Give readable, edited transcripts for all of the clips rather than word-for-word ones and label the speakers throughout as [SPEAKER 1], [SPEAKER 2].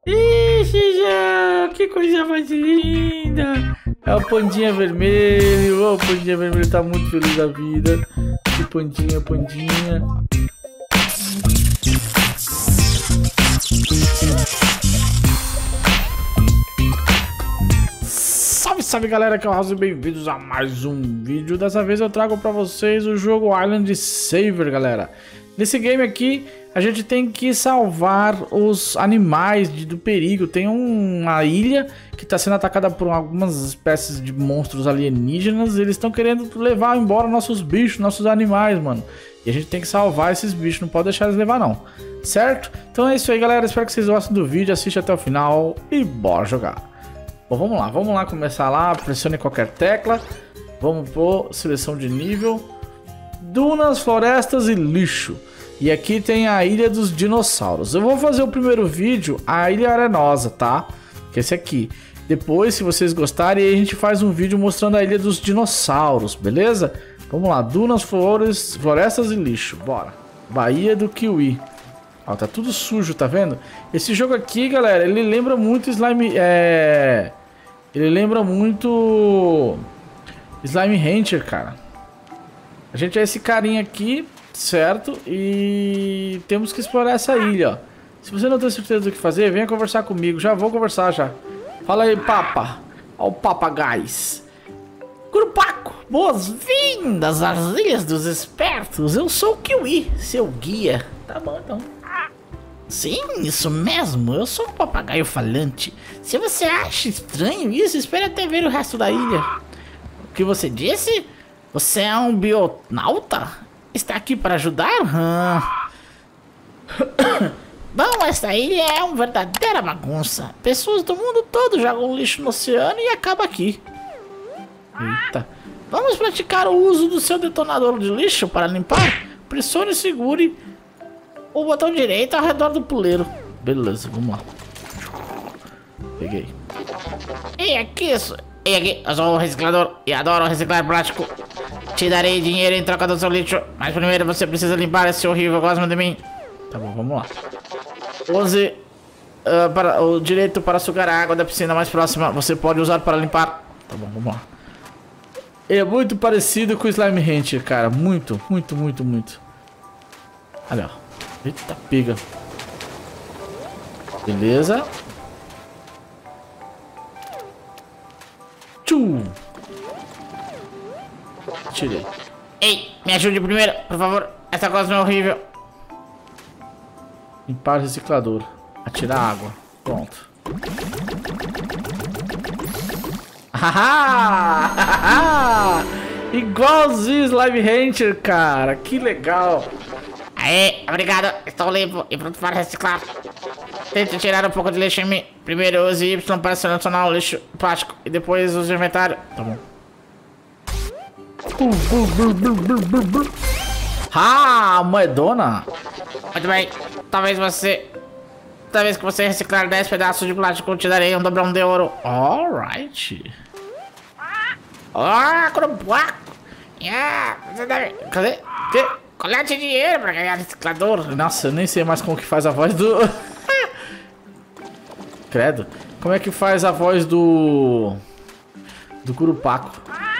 [SPEAKER 1] Ixi, já, que coisa mais linda! É o pandinha vermelho. O pandinha vermelho tá muito feliz da vida. Que pandinha, pandinha. Salve, salve galera, que é o House e bem-vindos a mais um vídeo. Dessa vez eu trago pra vocês o jogo Island Saver, galera. Nesse game aqui, a gente tem que salvar os animais do perigo. Tem uma ilha que está sendo atacada por algumas espécies de monstros alienígenas. Eles estão querendo levar embora nossos bichos, nossos animais, mano. E a gente tem que salvar esses bichos, não pode deixar eles levar não, certo? Então é isso aí, galera. Espero que vocês gostem do vídeo, assiste até o final e bora jogar. Bom, vamos lá começar lá. Pressione qualquer tecla. Vamos por seleção de nível. Dunas, florestas e lixo. E aqui tem a Ilha dos Dinossauros. Eu vou fazer o primeiro vídeo, a Ilha Arenosa, tá? Que é esse aqui. Depois, se vocês gostarem, a gente faz um vídeo mostrando a Ilha dos Dinossauros, beleza? Vamos lá, dunas, florestas e lixo, bora. Baía do Kiwi. Ó, tá tudo sujo, tá vendo? Esse jogo aqui, galera, ele lembra muito Slime... Ele lembra muito... Slime Rancher, cara. A gente é esse carinha aqui... Certo, e temos que explorar essa ilha, ó. Se você não tem certeza do que fazer, venha conversar comigo. Já vou conversar, já. Fala aí, papa. Ó o papagais. Curupaco, boas-vindas às Ilhas dos Espertos. Eu sou o Kiwi, seu guia. Tá bom, então. Sim, isso mesmo. Eu sou um papagaio falante. Se você acha estranho isso, espere até ver o resto da ilha. O que você disse? Você é um bionauta? Está aqui para ajudar? Bom, essa ilha é uma verdadeira bagunça. Pessoas do mundo todo jogam lixo no oceano e acaba aqui. Eita. Vamos praticar o uso do seu detonador de lixo para limpar? Pressione e segure o botão direito ao redor do puleiro. Beleza, vamos lá. Peguei. E aqui, eu sou o reciclador e adoro reciclar plástico. Te darei dinheiro em troca do seu lixo, mas primeiro você precisa limpar esse horrível gosma de mim. Tá bom, vamos lá. Use o direito para sugar a água da piscina mais próxima. Você pode usar para limpar. Tá bom, vamos lá. É muito parecido com o Slime Rancher, cara. Muito. Olha, ó. Eita, pega. Beleza. Tchum. Tirei. Ei, me ajude primeiro, por favor. Essa coisa é horrível. Limpar o reciclador. Atirar água. Pronto. Haha! Igualzinho Slime Rancher, cara. Que legal. Aê, obrigado. Estou limpo e pronto para reciclar. Tente tirar um pouco de lixo em mim. Primeiro use Y para selecionar o lixo plástico e depois use o inventário. Tá bom. Ah, moedona. Muito bem. Talvez que você reciclar 10 pedaços de plástico, eu te darei um dobrão de ouro. Alright. Curupaco. Você deve... Cadê? Colete dinheiro pra ganhar reciclador. Nossa, eu nem sei mais como que faz a voz do... Credo. Como é que faz a voz do Curupaco?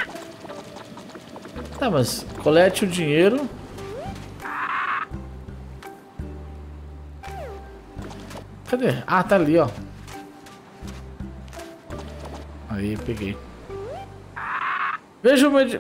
[SPEAKER 1] Tá, mas colete o dinheiro. Cadê? Ah, tá ali, ó. Aí, peguei. Veja o meu...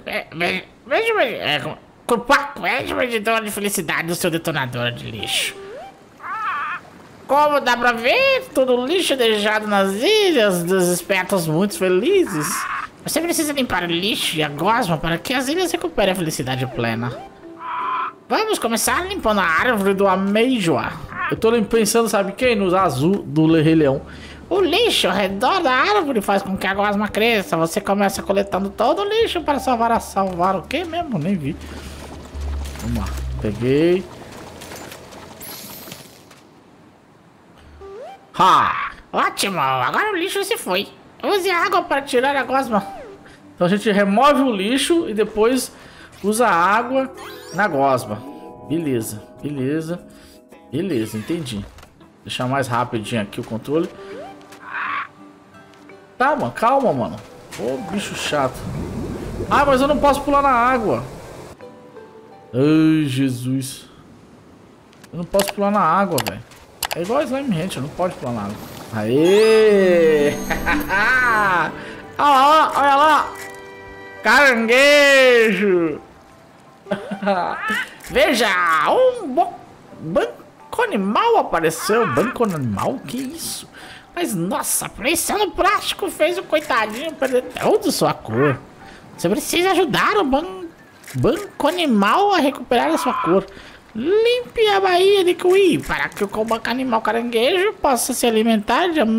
[SPEAKER 1] Curupaco, veja o medidor de felicidade do seu detonador de lixo. Como dá pra ver, todo o lixo deixado nas ilhas dos espertos muito felizes. Você precisa limpar o lixo e a gosma para que as ilhas recuperem a felicidade plena. Vamos começar limpando a árvore do ameijoa. Eu tô pensando, sabe quem? No azul do Rei Leão. O lixo ao redor da árvore faz com que a gosma cresça. Você começa coletando todo o lixo para salvar o quê mesmo? Nem vi. Vamos lá. Peguei. Ha! Ótimo! Agora o lixo se foi. Use a água para tirar a gosma. Então a gente remove o lixo e depois usa a água na gosma. Beleza, entendi. Deixar mais rapidinho aqui o controle. Tá, mano, calma, mano. Ô, bicho chato. Ah, mas eu não posso pular na água. Ai, Jesus. Eu não posso pular na água, velho. É igual Slime Rancher, não pode pular na água. Aê! Olha lá, olha lá. Caranguejo. Veja, um banco animal apareceu. Banco animal? Que isso? Mas nossa, a pressão no plástico fez o coitadinho perder toda sua cor. Você precisa ajudar o banco animal a recuperar a sua cor. Limpe a baía de kiwi para que o banco animal caranguejo possa se alimentar de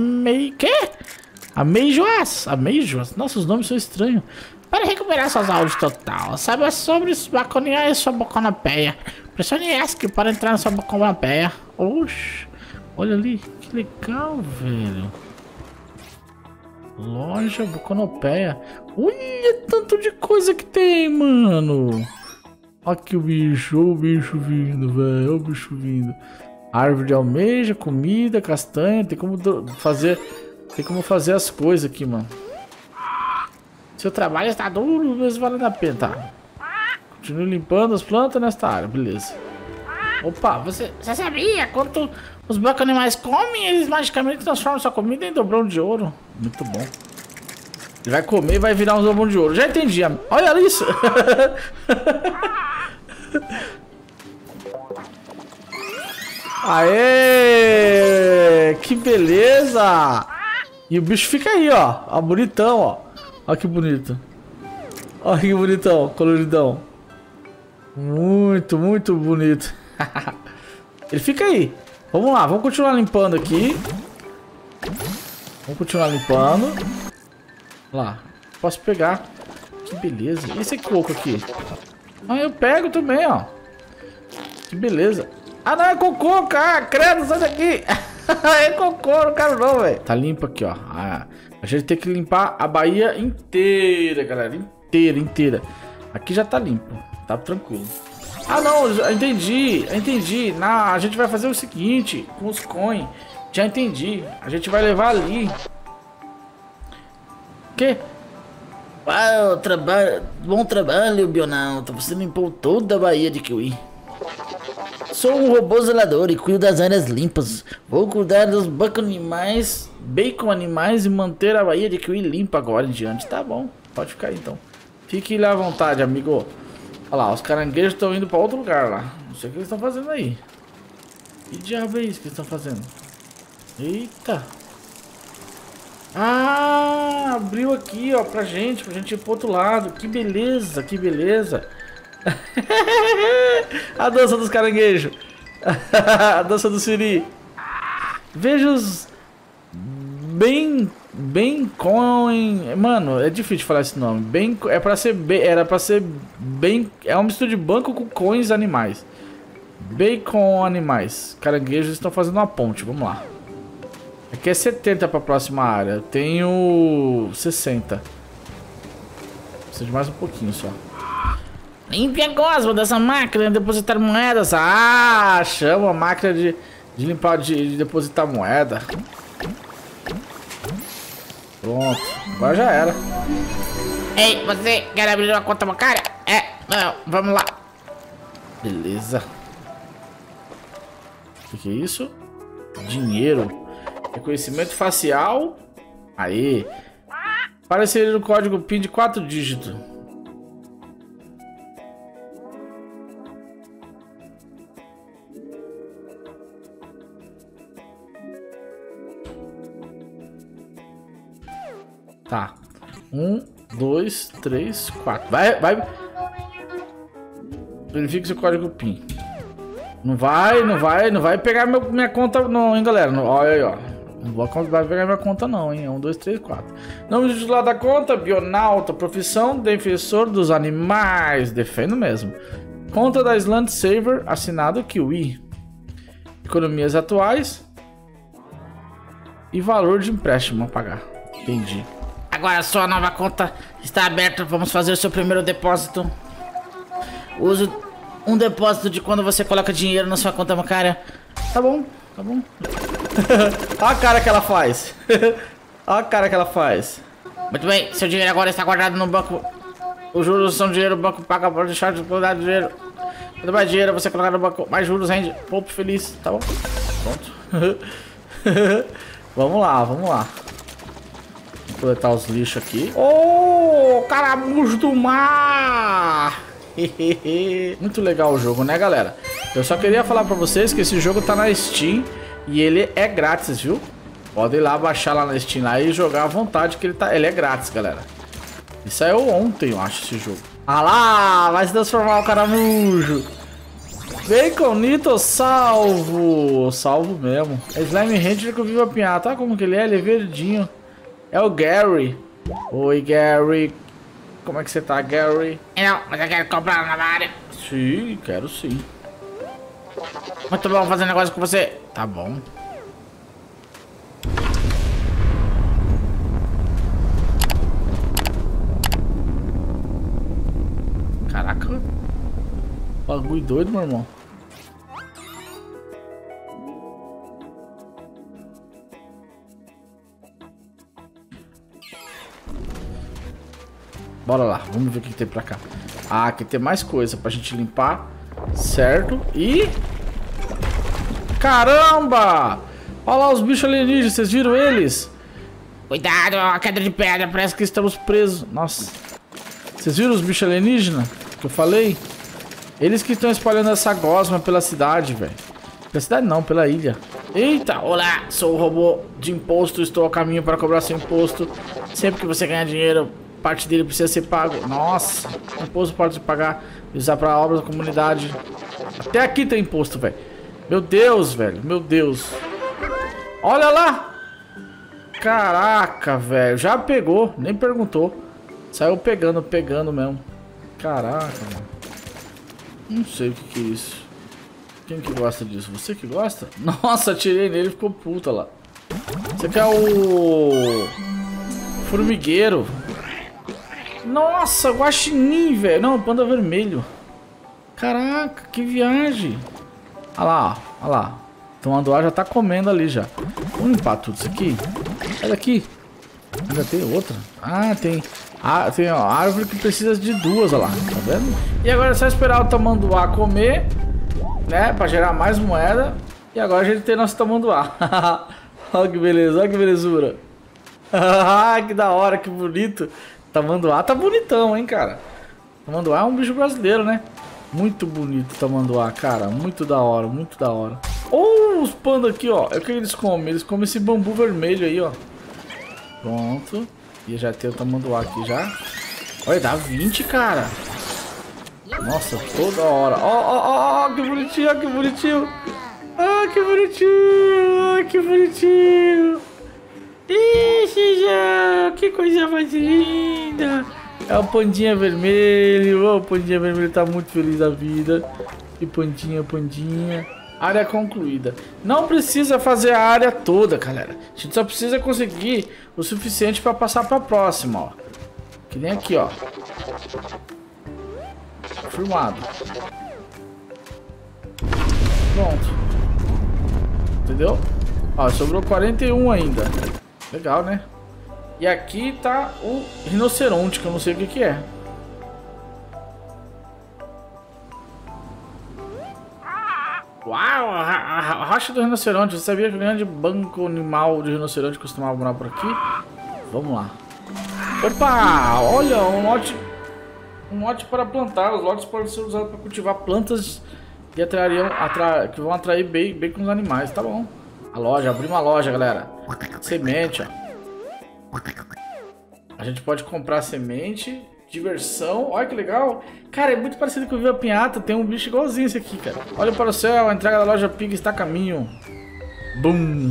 [SPEAKER 1] ameijoas. Nossa, os nomes são estranhos. Para recuperar sua saúde total, saiba sobre baconear sua boconopeia. Pressione ESC para entrar na sua boconopeia. Oxi, olha ali, que legal, velho. Loja boconopeia. Olha tanto de coisa que tem, mano. Olha aqui o bicho vindo, velho. Olha o bicho vindo. Árvore de almeja, comida, castanha. Tem como fazer as coisas aqui, mano. Seu trabalho está duro, mas vale a pena, tá? Continue limpando as plantas nesta área, beleza. Opa, você sabia? Quando os bancos animais comem, eles magicamente transformam sua comida em dobrão de ouro. Muito bom. Ele vai comer e vai virar um dobrão de ouro. Já entendi. Olha isso. Aê! Que beleza! E o bicho fica aí, ó. Ó, bonitão, ó. Olha que bonito. Olha que bonitão, coloridão. Muito, muito bonito. Ele fica aí. Vamos lá, vamos continuar limpando aqui. Vamos continuar limpando. Lá, posso pegar. Que beleza. E esse coco aqui? Ah, eu pego também, ó. Que beleza. Ah, não, é cocô, cara. Credo, sai daqui. É cocô, não quero não, velho. Tá limpo aqui, ó. Ah, a gente tem que limpar a baía inteira, galera. Inteira. Aqui já tá limpo. Tá tranquilo. Ah, não. Já entendi. A gente vai fazer o seguinte. Com os coins. Já entendi. A gente vai levar ali. O quê?
[SPEAKER 2] Uau, bom trabalho, Bionauta. Você limpou toda a baía de kiwi. Sou um robô zelador e cuido das áreas limpas. Vou cuidar dos
[SPEAKER 1] bacon animais e manter a baía de kiwi limpa agora em diante. Tá bom, pode ficar aí, então. Fique lá à vontade, amigo. Olha lá, os caranguejos estão indo para outro lugar lá. Não sei o que eles estão fazendo aí. Que diabo é isso que eles estão fazendo? Eita. Ah, abriu aqui, ó, pra gente ir pro outro lado. Que beleza, que beleza. A dança dos caranguejos. A dança do siri. Veja os Bacon. Mano, é difícil de falar esse nome. Era pra ser bem. É uma mistura de banco com coins animais. Bacon animais. Caranguejos estão fazendo uma ponte. Vamos lá. Aqui é 70 pra próxima área. Eu tenho 60. Preciso de mais um pouquinho só.
[SPEAKER 2] Limpe a gosma dessa máquina de depositar moedas.
[SPEAKER 1] Ah, chama a máquina de limpar, de depositar moeda. Pronto, agora já era.
[SPEAKER 2] Ei, você quer abrir uma conta bancária? Não, vamos lá.
[SPEAKER 1] Beleza. O que é isso? Dinheiro. Reconhecimento facial. Aí. Para inserir o código PIN de 4 dígitos. Tá. 1, 2, 3, 4. Vai. Verifique seu código PIN. Não vai pegar minha conta não, hein, galera. Olha aí, ó. Não vai pegar minha conta não, hein. 1, 2, 3, 4. Nome do titular da conta, Bionauta. Profissão, defensor dos animais. Defendo mesmo. Conta da Island Saver, assinado Kiwi. Economias atuais. E valor de empréstimo a pagar. Entendi.
[SPEAKER 2] Agora sua nova conta está aberta. Vamos fazer o seu primeiro depósito. Use um depósito de quando você coloca dinheiro na sua conta bancária.
[SPEAKER 1] Tá bom. Olha a cara que ela faz. Olha a cara que ela faz.
[SPEAKER 2] Muito bem, seu dinheiro agora está guardado no banco. Os juros são dinheiro, o banco paga por deixar de cuidar do dinheiro. Quanto mais dinheiro você colocar no banco, mais juros rende. Pouco feliz, tá bom?
[SPEAKER 1] Pronto. Vamos lá, vamos lá. Vou coletar os lixos aqui. Oh, caramujo do mar! Muito legal o jogo, né, galera? Eu só queria falar pra vocês que esse jogo tá na Steam e ele é grátis, viu? Podem ir lá baixar lá na Steam lá e jogar à vontade que ele é grátis, galera. E saiu ontem, eu acho, esse jogo. Ah lá, vai se transformar o caramujo. Baconito salvo. Salvo mesmo. É Slime Ranger que eu vivo a pinhar. Tá como que ele é? Ele é verdinho. É o Gary. Oi, Gary. Como é que você tá, Gary?
[SPEAKER 2] Não, mas eu quero comprar na área.
[SPEAKER 1] Sim, quero sim.
[SPEAKER 2] Muito bom fazer negócio com você.
[SPEAKER 1] Tá bom. Caraca. Bagulho doido, meu irmão. Bora lá, vamos ver o que tem pra cá. Ah, aqui tem mais coisa pra gente limpar. Certo. E... caramba! Olha lá os bichos alienígenas, vocês viram eles?
[SPEAKER 2] Cuidado, a queda de pedra.
[SPEAKER 1] Parece que estamos presos. Nossa. Vocês viram os bichos alienígenas que eu falei? Eles que estão espalhando essa gosma pela cidade, velho. Pela cidade não, pela ilha. Eita, olá, sou o robô de imposto. Estou a caminho para cobrar seu imposto. Sempre que você ganhar dinheiro, parte dele precisa ser pago. Nossa, imposto pode pagar e usar para obras da comunidade. Até aqui tem imposto, velho. Meu Deus, velho, meu Deus. Olha lá. Caraca, velho, já pegou, nem perguntou. Saiu pegando mesmo. Caraca, mano. Não sei o que é isso. Quem que gosta disso? Você que gosta? Nossa, atirei nele e ficou puta lá. Você quer o... formigueiro. Nossa, guaxinim, velho. Não, panda vermelho. Caraca, que viagem. Olha lá, olha lá. Então o Andoar já tá comendo ali já. Vamos limpar tudo isso aqui. Olha aqui. Ainda tem outra. Ah, tem... ah, tem uma árvore que precisa de duas, olha lá. Tá vendo? E agora é só esperar o tamanduá comer, né? Pra gerar mais moeda. E agora a gente tem nosso tamanduá. Olha que beleza, olha que belezura. Que da hora, que bonito. Tamanduá tá bonitão, hein, cara. Tamanduá é um bicho brasileiro, né? Muito bonito o tamanduá, cara. Muito da hora, muito da hora. Oh, os pandas aqui, ó. É o que eles comem? Eles comem esse bambu vermelho aí, ó. Pronto. E já tem o tamanduá aqui já. Olha, dá 20, cara. Nossa, toda hora. Ó, que bonitinho, ó, que bonitinho. Ah, que bonitinho. Ah, que bonitinho. Ixi, já. Que coisa mais linda. É o pandinha vermelho. O pandinha vermelho tá muito feliz da vida. E pandinha, pandinha. Área concluída. Não precisa fazer a área toda, galera. A gente só precisa conseguir o suficiente para passar para a próxima, ó. Que nem aqui, ó. Confirmado. Pronto. Entendeu? Ó, sobrou 41 ainda. Legal, né? E aqui tá o rinoceronte, que eu não sei o que que é. Uau, a rocha do rinoceronte. Você sabia que o grande banco animal de rinoceronte costumava morar por aqui? Vamos lá. Opa, olha, um lote para plantar. Os lotes podem ser usados para cultivar plantas e que vão atrair bem com os animais. Tá bom. A loja, abrir uma loja, galera. Semente, ó. A gente pode comprar semente. Diversão, olha que legal. Cara, é muito parecido com o Viva Pinhata. Tem um bicho igualzinho esse aqui, cara. Olha para o céu, a entrega da loja Pig está a caminho. Bum.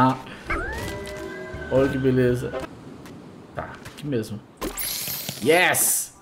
[SPEAKER 1] Olha que beleza. Tá, aqui mesmo. Yes!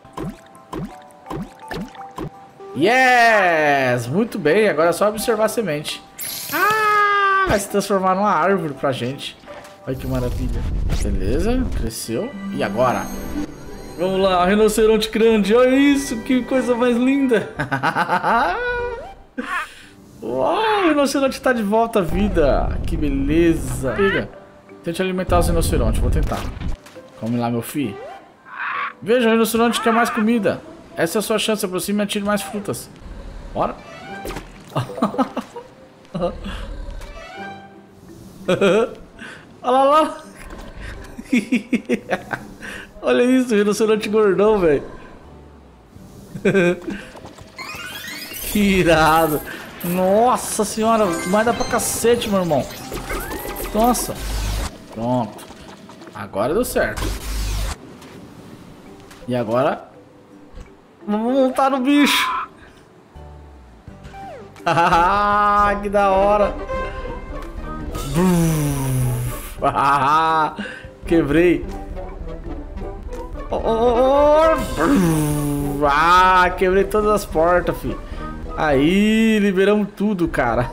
[SPEAKER 1] Yes! Muito bem, agora é só observar a semente. Ah, vai se transformar numa árvore pra gente. Olha que maravilha. Beleza, cresceu. E agora? Vamos lá, rinoceronte grande, olha isso, que coisa mais linda. Uau, o rinoceronte tá de volta à vida. Que beleza. Pega. Tente alimentar os rinocerontes. Vou tentar. Come lá, meu filho. Veja, o rinoceronte quer mais comida. Essa é a sua chance. Aproxime e atire mais frutas. Bora. Olha lá. Olha isso, rinoceronte gordão, velho. Que irado. Nossa senhora, mas dá pra cacete, meu irmão. Nossa. Pronto. Agora deu certo. E agora vamos montar no bicho. Ah, que da hora. Quebrei. Ah, quebrei todas as portas, filho. Aí, liberamos tudo, cara.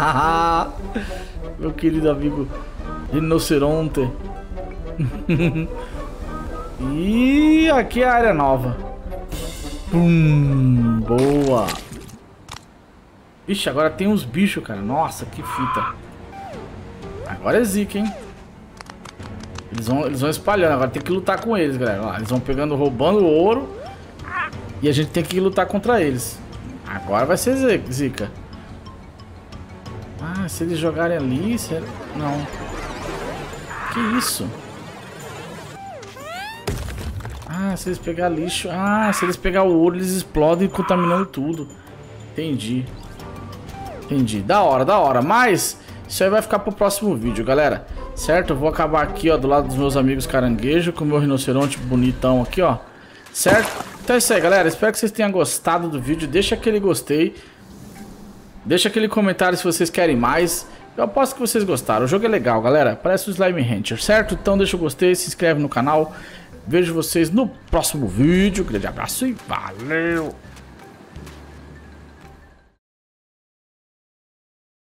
[SPEAKER 1] Meu querido amigo rinoceronte. E aqui é a área nova. Boa. Ixi, agora tem uns bichos, cara. Nossa, que fita. Agora é zica, hein? Eles vão espalhando. Agora tem que lutar com eles, galera. Ó, eles vão pegando, roubando o ouro. E a gente tem que lutar contra eles. Agora vai ser zica. Ah, se eles jogarem ali... Não. Que isso? Ah, se eles pegar lixo... Ah, se eles pegar o ouro, eles explodem contaminando tudo. Entendi. Entendi. Da hora. Mas isso aí vai ficar pro próximo vídeo, galera. Certo? Eu vou acabar aqui, ó, do lado dos meus amigos caranguejo, com o meu rinoceronte bonitão aqui, ó. Certo? Então é isso aí, galera. Espero que vocês tenham gostado do vídeo. Deixa aquele gostei. Deixa aquele comentário se vocês querem mais. Eu aposto que vocês gostaram. O jogo é legal, galera. Parece o Slime Rancher, certo? Então deixa o gostei, se inscreve no canal. Vejo vocês no próximo vídeo. Grande abraço e valeu!